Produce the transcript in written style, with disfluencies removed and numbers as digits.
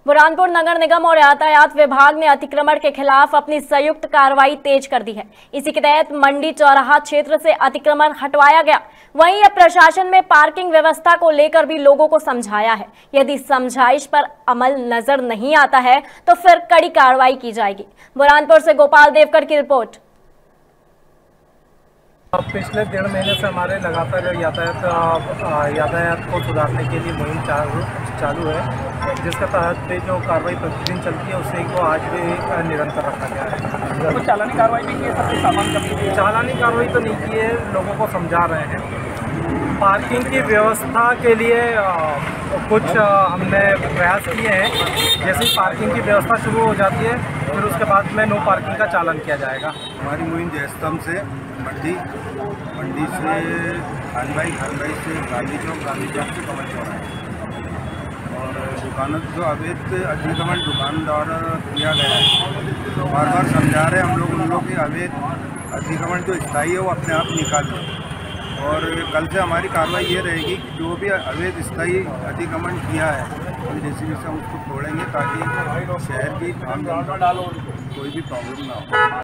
बुरहानपुर नगर निगम और यातायात विभाग ने अतिक्रमण के खिलाफ अपनी संयुक्त कार्रवाई तेज कर दी है। इसी के तहत मंडी चौराहा क्षेत्र से अतिक्रमण हटवाया गया। वहीं अब प्रशासन में पार्किंग व्यवस्था को लेकर भी लोगों को समझाया है। यदि समझाइश पर अमल नजर नहीं आता है तो फिर कड़ी कार्रवाई की जाएगी। बुरहानपुर से गोपाल देवकर की रिपोर्ट। पिछले 1.5 महीने से हमारे लगातार यातायात को सुधारने के लिए मुहिम चालू है, जिसके तहत जो कार्रवाई प्रतिदिन चलती है उसे को आज भी निरंतर रखा गया है। तो चालानी कार्रवाई भी की है, सबके सामान का चालानी कार्रवाई तो नहीं की है, लोगों को समझा रहे हैं। पार्किंग की व्यवस्था के लिए कुछ हमने प्रयास किए हैं। जैसे ही पार्किंग की व्यवस्था शुरू हो जाती है फिर उसके बाद में नो पार्किंग का चालान किया जाएगा। हमारी मुहिम जयस्तंभ से मंडी से खानबाई से गांधी चौक से कमल चौराहा और दुकानों जो अवैध अतिक्रमण दुकान द्वारा किया गया है, तो बार बार समझा रहे हैं हम लोग उन लोग कि अवैध अतिक्रमण जो स्थायी है वो अपने आप निकाल दें। और कल से हमारी कार्रवाई ये रहेगी कि जो भी अवैध स्थायी अतिक्रमण किया है हम जेसीबी से हम उसको तोड़ेंगे ताकि शहर की आम जनता कोई भी प्रॉब्लम ना हो।